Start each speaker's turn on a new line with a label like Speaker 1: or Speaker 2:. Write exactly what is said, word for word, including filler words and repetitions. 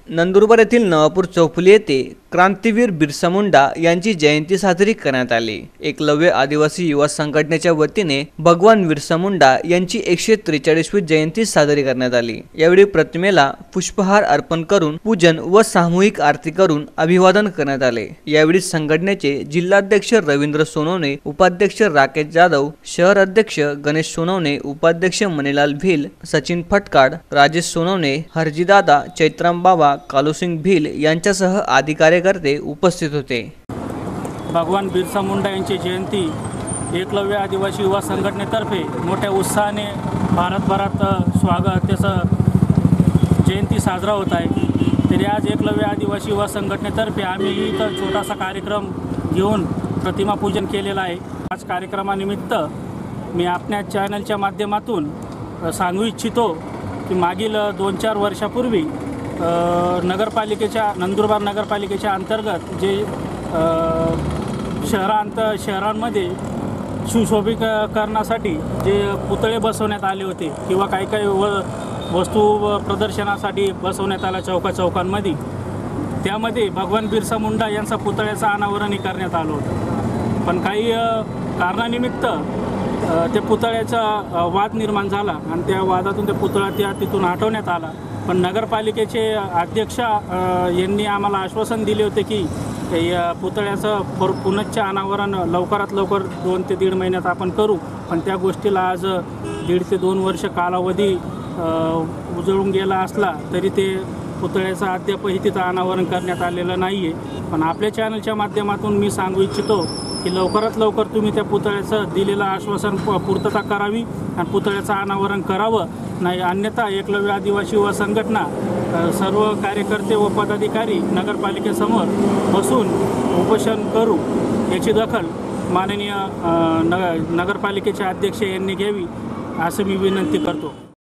Speaker 1: नंदुरबार येथील नवापूर चौफुली येथे क्रांतीवीर बिरसा मुंडा यांची जयंती साजरी करण्यात आली। एकलव्य आदिवासी युवा संघटनेच्या वतीने भगवान बिरसा मुंडा यांची एकशे त्रेचाळीसवी जयंती साजरी करण्यात आली। यावेळी प्रतिमेला पुष्पहार अर्पण करून पूजन व सामूहिक आरती करून अभिवादन करण्यात आले। यावेळी संघटनेचे जिल्हाध्यक्ष रवींद्र सोनवणे, उपाध्यक्ष राकेश जाधव, शहर अध्यक्ष गणेश सोनवणे, उपाध्यक्ष मनीलाल भिल, सचिन फटकाड, राजेश सोनवणे, हरजीदादा, चैत्राम बाबा, कालूसिंग भिल यांच्यासह आदी कार्यकर्ते उपस्थित होते।
Speaker 2: भगवान बिरसा मुंडा यांची जयंती एकलव्य आदिवासी युवा संघटनेतर्फे मोठ्या उत्साहाने भारतभरात स्वागत त्याचं जयंती साजरा होत आहे। तरी आज एकलव्य आदिवासी युवा संघटनेतर्फे आम्ही इथं छोटासा कार्यक्रम घेऊन प्रतिमा पूजन केलेलं आहे। आज कार्यक्रमानिमित्त मी आपल्या चॅनलच्या माध्यमातून सांगू इच्छितो की मागील दोन चार वर्षापूर्वी नगरपालिकेच्या नंदुरबार नगरपालिकेच्या अंतर्गत जे शहरांत शहरांमध्ये सुशोभीकरणासाठी जे पुतळे बसवण्यात आले होते किंवा काही काही व वस्तू प्रदर्शनासाठी बसवण्यात आला चौका चौकांमध्ये, त्यामध्ये भगवान बिरसा मुंडा यांचा पुतळ्याचं अनावरणही करण्यात आलं होतं। पण काही कारणानिमित्त त्या पुतळ्याचा वाद निर्माण झाला आणि त्या वादातून त्या पुतळा त्या तिथून हटवण्यात आला। पण नगरपालिकेचे अध्यक्ष यांनी आम्हाला आश्वासन दिले होते की या पुतळ्याचं पुनश्च अनावरण लवकरात लवकर दोन ते दीड महिन्यात आपण करू। पण त्या गोष्टीला आज दीड ते दोन वर्ष कालावधी उजळून गेला असला तरी ते पुतळ्याचं अद्यापही तिथं अनावरण करण्यात आलेलं नाही आहे। पण आपल्या चॅनलच्या माध्यमातून मी सांगू इच्छितो की लवकरात लवकर तुम्ही त्या पुतळ्याचं दिलेलं आश्वासन पूर्तता करावी आणि पुतळ्याचं अनावरण करावं, नाही अन्यथा एकलव्य आदिवासी युवा संघटना सर्व कार्यकर्ते व पदाधिकारी नगरपालिकेसमोर बसून उपोषण करू। याची दखल माननीय नगर नगरपालिकेचे अध्यक्ष यांनी घ्यावी असं मी विनंती करतो।